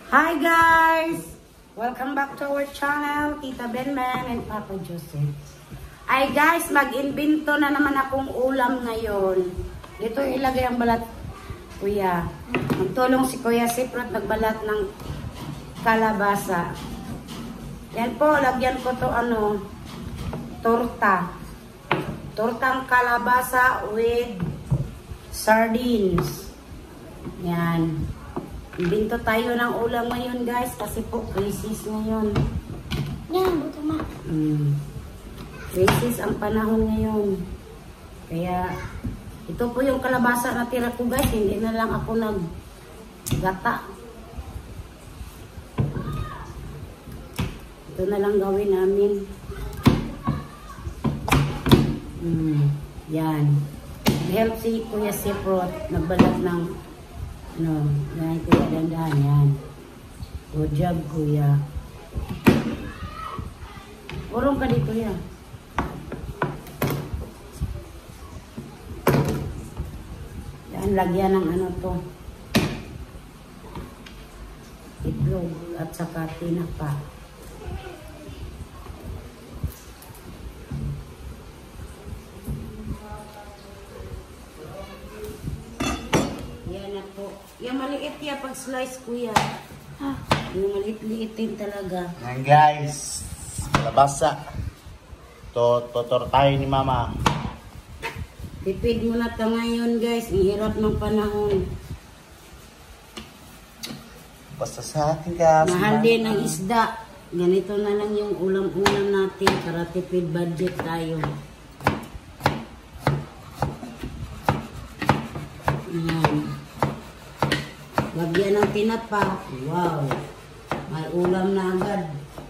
Hi guys! Welcome back to our channel, Tita Benman and Papa Joseph. Ay guys, mag-invento na naman akong ulam ngayon. Dito ilagay ang balat, kuya. Magtulong si Kuya Siprot magbalat ng kalabasa. Yan po, lagyan ko to torta. Tortang kalabasa with sardines. Yan. Binto tayo ng ulam ngayon guys kasi po crisis ngayon. Yan, buto ma. Crisis ang panahon ngayon. Kaya ito po yung kalabasa na tira ko guys. Hindi na lang ako naggata. Ito na lang gawin namin. Yan. Help si Kuya Siprot nagbalat ng yan kuya, dandahan yan. Good job kuya. Urong ka di kuya. Yan, lagyan ng to. Itlog at saka tinapa. Yung maliit yan pag slice kuya. Yung maliit-liitin talaga. Yan guys. Kalabasa. Totortahin ni mama. Tipid mo na ito ngayon guys. Ang hirap ng panahon. Basta sa atin guys. Mahal din ang isda. Ganito na lang yung ulam-ulam natin para tipid budget tayo. Yan. Lagyan ng tinapa. Wow. May ulam na agad.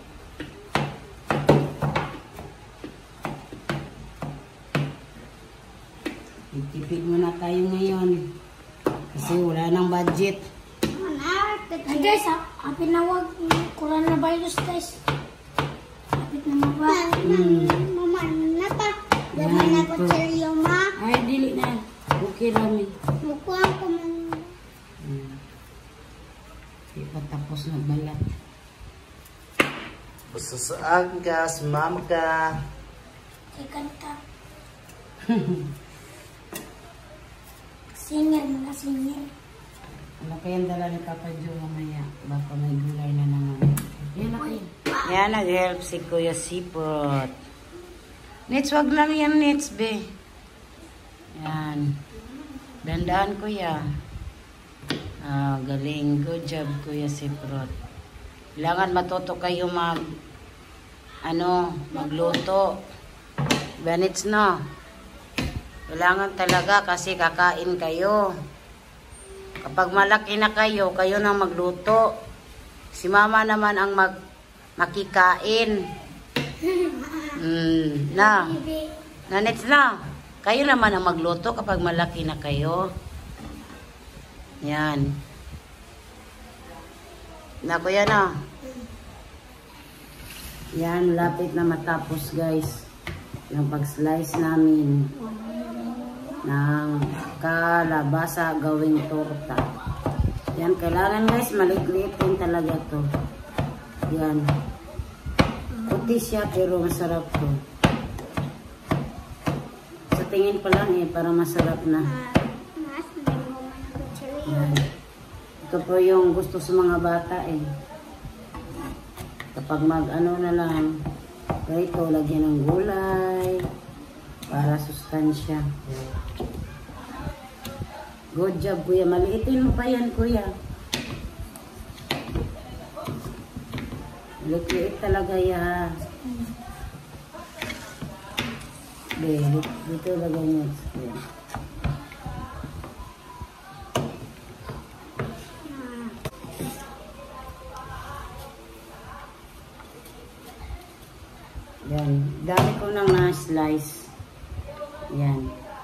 Itipid muna tayo ngayon. Kasi wala nang budget. Ay guys, apit na wag. Coronavirus guys. Apit na maba. Mama, ano na pa? Daman na ko seryo ma. Ay, dili na. Okay rami. Mukuha ko man. Tapos nagbalat. Basta sa akin guys, mama ka. Ikan ka. Singer mga singer. Ano kayang dala ni Papa Joe mamaya? Baka may gulay na naman. Yan na kayo. Yan, nag-help si Kuya Siprot. Nits, wag lang yan, Nits, be. Yan. Dandaan, Kuya. Galing. Good job, Kuya Siprot. Kailangan matuto kayo magluto. Banits, no? Kailangan talaga kasi kakain kayo. Kapag malaki na kayo, kayo nang magluto. Si mama naman ang makikain. Nanits na. Kayo naman ang magluto kapag malaki na kayo. Yan. Na kuya na. Yan, lapit na matapos guys. Yung pag-slice namin ng kalabasa gawing torta. Yan, kailangan guys, maliit-liitin talaga to. Yan. Puti siya pero masarap to. Sa tingin pa lang para masarap na. Yan. Ito po yung gusto sa mga bata Kapag na lang, ito lagyan ng gulay para sustansya. Good job kuya. Maliitin mo pa yan kuya. Liit talaga yan. Dito lagay niya. Yan. Dami ko nang na-slice. Yan.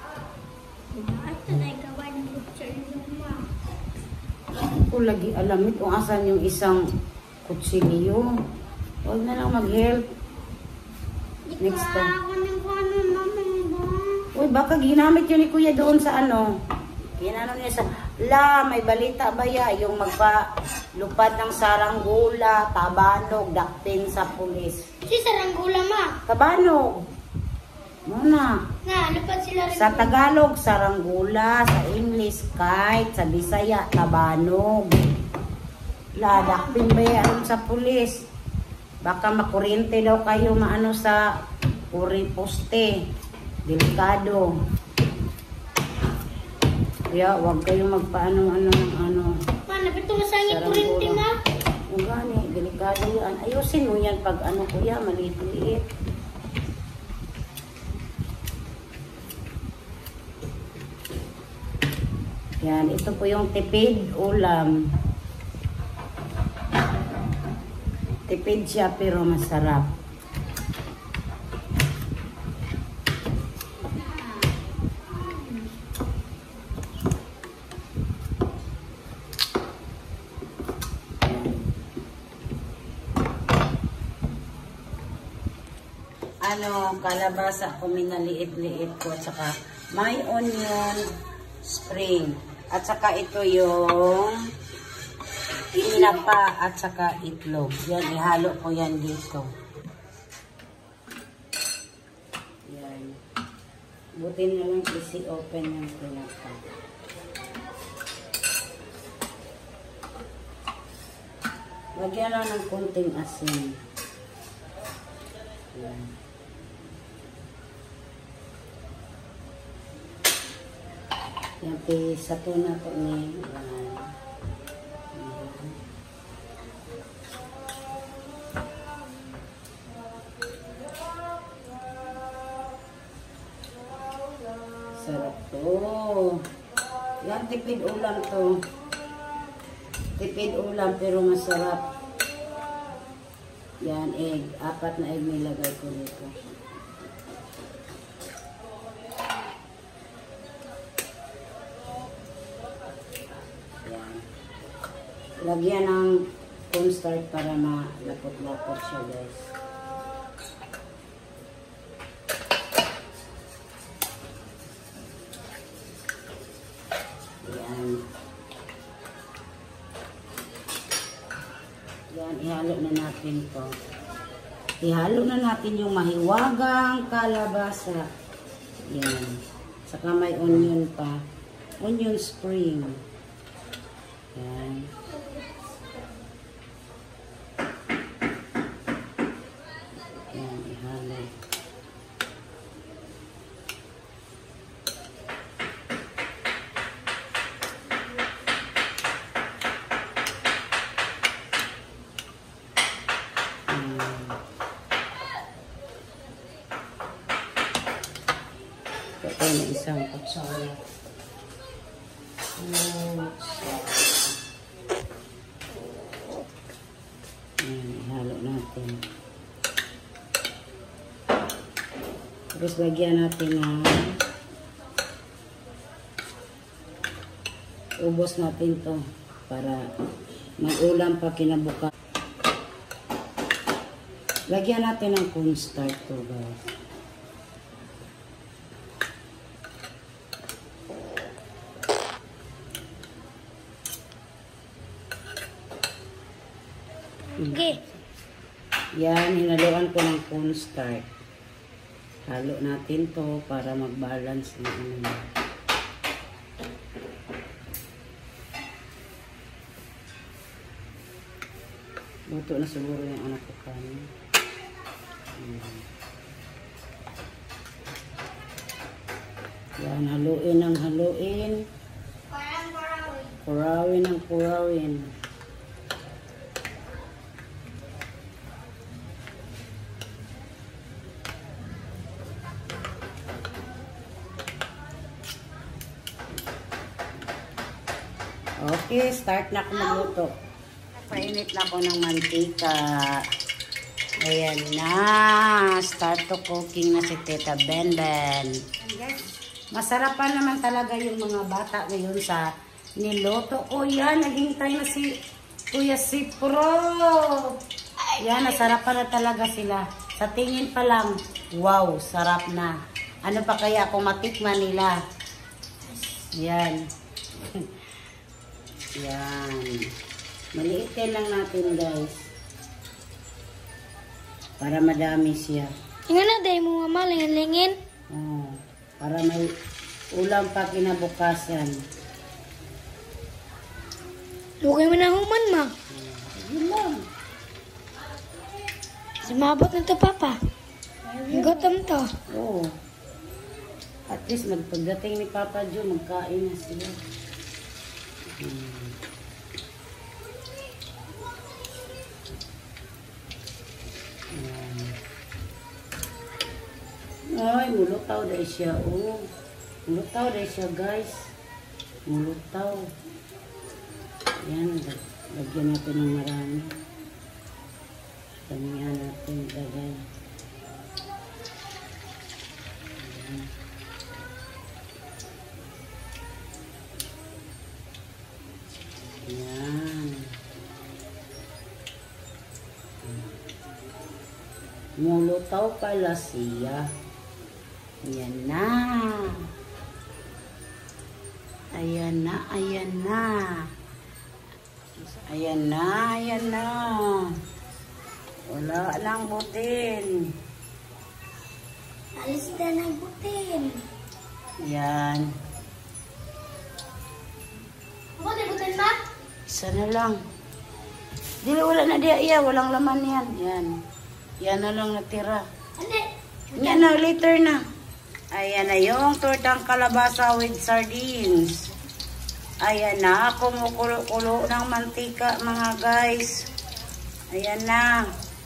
Ako lagi alamit kung asan yung isang kutsilyo. Huwag na lang mag-help. Next time. Uy, baka ginamit yun ni Kuya doon sa Kinano niya sa, may balita ba ya? Yung magpalupad ng saranggola, tabanog, dakpin sa pulis. Si Saranggula ma. Tabanog. Muna. Na, lupad sila rin. Sa Tagalog, saranggola. Sa English, kite. Sa Bisaya, tabanog. Dakpin ba yan sa pulis? Baka makuryente daw kayo maano sa poste. Delikado. Kaya wag kayong magpaano-ano. Ma, napito masangit kurinti ma. O gani, delikado yan. Ayusin mo yan pag ano kuya, maliit-liit. Yan, ito po yung tipid ulam. Tipid siya pero masarap. Kalabasa ko minaliit-liit ko at saka may onion spring at saka ito yung inapa at saka itlog. Yan, ihalo ko yan dito. Yan. Butin na lang easy open yung inapa. Lagyan lang ng konting asin. Yan. Yan, sa tuna po ni sarap to. Yan, tipid ulam to. Tipid ulam pero masarap. Yan, egg. 4 na egg nilagay ko dito. Lagyan ng cornstarch para malapot-lapot siya, guys. Yan. Yan, ihalo na natin to. Ihalo na natin yung mahiwagang kalabasa. Yan. Saka may onion pa. Onion spring. Yan. Yan, ihalo. Ito na isang kutsara. Ihalo natin. Tapos lagyan natin ng ubos natin to para mag-ulam pa kinabukas. Lagyan natin ng cornstarch to, guys. Okay. Yan, hinaluan ko ng cornstarch. Halo natin to para mag-balance na ano. Luto na siguro yung anak ko kanin. Yan, haluin ng haluin. Kurawin ng kurawin. Okay, start na ako magluto. Painit na ako ng mantika. Ayan na. Start to cooking na si Tita Benben. Masarap pa naman talaga yung mga bata ngayon sa niloto. O yan, naghintay na si Kuya Sipro. Yan, nasarap pa na talaga sila. Sa tingin pa lang, wow, sarap na. Ano pa kaya kung matikman nila? Yan. Yan. Maliitin lang natin guys. Para madami siya. Tingnan na, dahil mo mama, lingin-lingin. Oh, para may ulam pa kinabukasan. Lugay mo na human, ma. Yun lang. Sumabot na to, papa. Gutom to. Oo. At least pagdating ni Papa Joe, magkain na sila. Ay, mulutaw dahil siya. Oh. Mulutaw dahil siya, guys. Mulutaw. Yan, lagyan natin ng marami. Tamihan natin, lagay. Yan. Mulutaw pala siya. Ayan na. Ayan na, ayan na. Ayan na, ayan na. Wala lang butin. Alis na ng butin. Yan. Ako, di butin ba? Isa na lang. Dili, wala na diya. Iya, walang laman yan. Yan. Yan na lang natira. Ande. Yan na, later na. Ayan na yung tortang kalabasa with sardines. Ayan na, kumukulo-kulo ng mantika mga guys. Ayan na.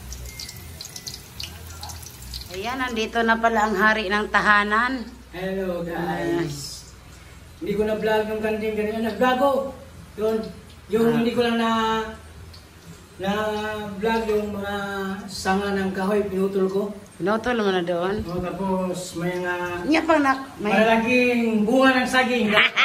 Ayan, nandito na pala ang hari ng tahanan. Hello guys. Hindi ko na-vlog yung kanding ganyan. Nag-vlog ko. Yung hindi ko lang na-vlog yung mga sanga ng kahoy. Pinutol ko. Pinutol mo na doon. O, tapos may nga Nga pa na, may malaking bunga ng saging.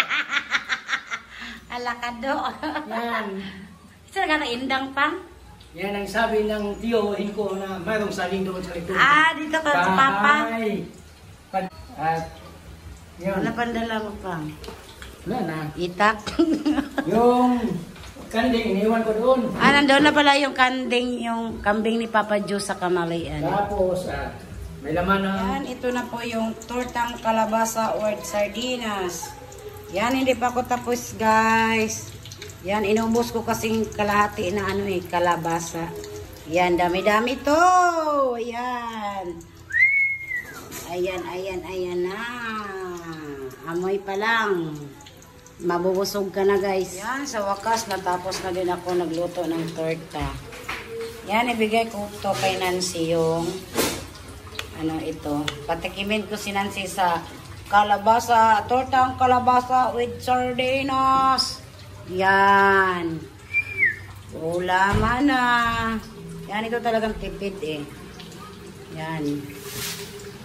alakado. Yan. Isa ka na indang pang? Yan ang sabi ng tiyo ko na mayroong saging doon sa likod. Ah, dito ka sa papa. Bahay. At yun. Wala pandala mo pang. Wala na. Itak. Yung kanding, iniwan ko doon. Ah, nandoon na pala yung kambing ni Papa Joe sa kamalayan. Tapos, may laman ng... Yan, ito na po yung tortang kalabasa or sardinas. Yan, hindi pa ako tapos guys. Yan, inubos ko kasing kalahati na kalabasa. Yan, dami-dami to. Yan. Ayan, ayan, ayan na. Amoy pa lang. Mabubusog ka na guys. Yan, sa wakas natapos na din ako nagluto ng torta. Yan, ibigay ko to kay Nancy yung ito. Patikimin ko si Nancy sa kalabasa, tortang kalabasa with sardinas. Yan. Ulaman na. Yan, ito talagang tipid eh. Yan.